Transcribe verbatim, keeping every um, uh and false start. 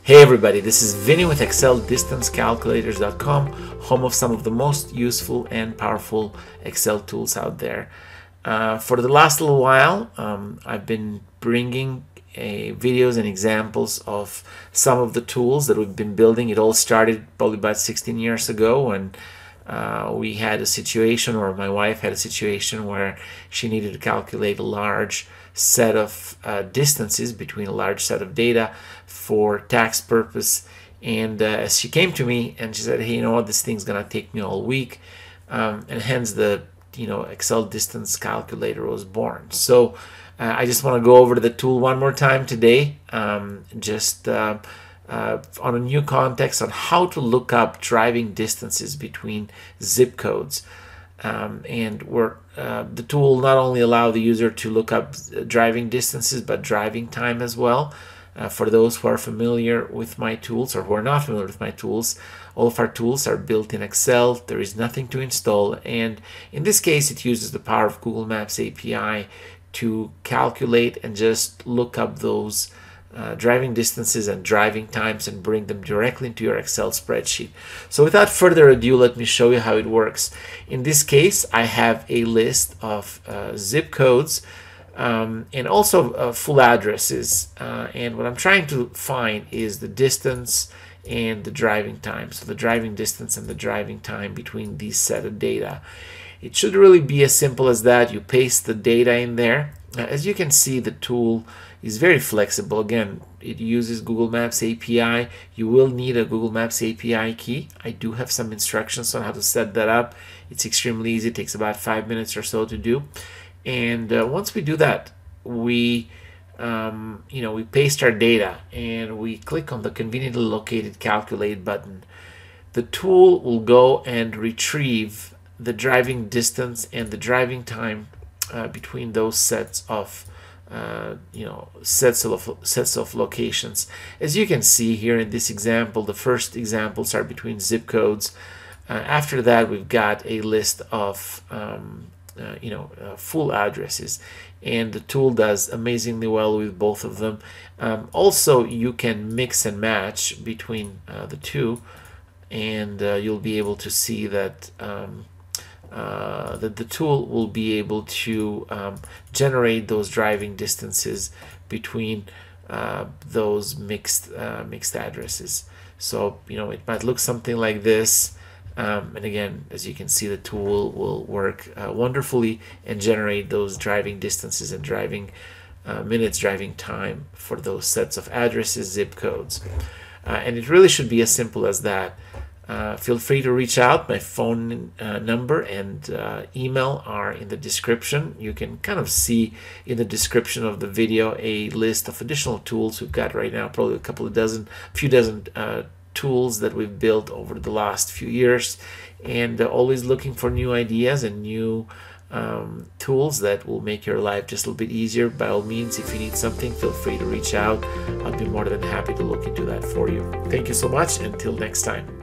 Hey everybody, this is Vinny with Excel Distance Calculators dot com, home of some of the most useful and powerful Excel tools out there. Uh, for the last little while, um, I've been bringing uh, videos and examples of some of the tools that we've been building. It all started probably about sixteen years ago when uh, we had a situation, or my wife had a situation, where she needed to calculate a large set of uh, distances between a large set of data for tax purpose. And uh, as she came to me and she said, hey, you know what, this thing's gonna take me all week, um, and hence the you know Excel Distance Calculator was born. So uh, I just want to go over to the tool one more time today, um, just uh, uh, on a new context on how to look up driving distances between zip codes. Um, and we're, uh, the tool not only allow the user to look up driving distances, but driving time as well. Uh, for those who are familiar with my tools, or who are not familiar with my tools, all of our tools are built in Excel. There is nothing to install, and in this case it uses the power of Google Maps A P I to calculate and just look up those Uh, driving distances and driving times and bring them directly into your Excel spreadsheet. So without further ado, let me show you how it works. In this case, I have a list of uh, zip codes um, and also uh, full addresses. Uh, and what I'm trying to find is the distance and the driving time. So the driving distance and the driving time between these set of data. It should really be as simple as that. You paste the data in there. Uh, as you can see, the tool is very flexible. Again, it uses Google Maps A P I. You will need a Google Maps A P I key. I do have some instructions on how to set that up. It's extremely easy. It takes about five minutes or so to do. And uh, once we do that, we um, you know we paste our data and we click on the conveniently located calculate button. The tool will go and retrieve the driving distance and the driving time uh, between those sets of Uh, you know sets of sets of locations. As you can see here in this example, the first examples are between zip codes. Uh, after that, we've got a list of um, uh, you know uh, full addresses, and the tool does amazingly well with both of them. Um, also, you can mix and match between uh, the two, and uh, you'll be able to see that um, Uh, that the tool will be able to um, generate those driving distances between uh, those mixed uh, mixed addresses. So you know it might look something like this, um, and again, as you can see, the tool will work uh, wonderfully and generate those driving distances and driving uh, minutes driving time for those sets of addresses, zip codes, uh, and it really should be as simple as that. Uh, feel free to reach out. My phone uh, number and uh, email are in the description. You can kind of see in the description of the video a list of additional tools we've got right now, probably a couple of dozen, few dozen uh, tools that we've built over the last few years, and uh, always looking for new ideas and new um, tools that will make your life just a little bit easier. By all means, if you need something, feel free to reach out. I'll be more than happy to look into that for you. Thank you so much. Until next time.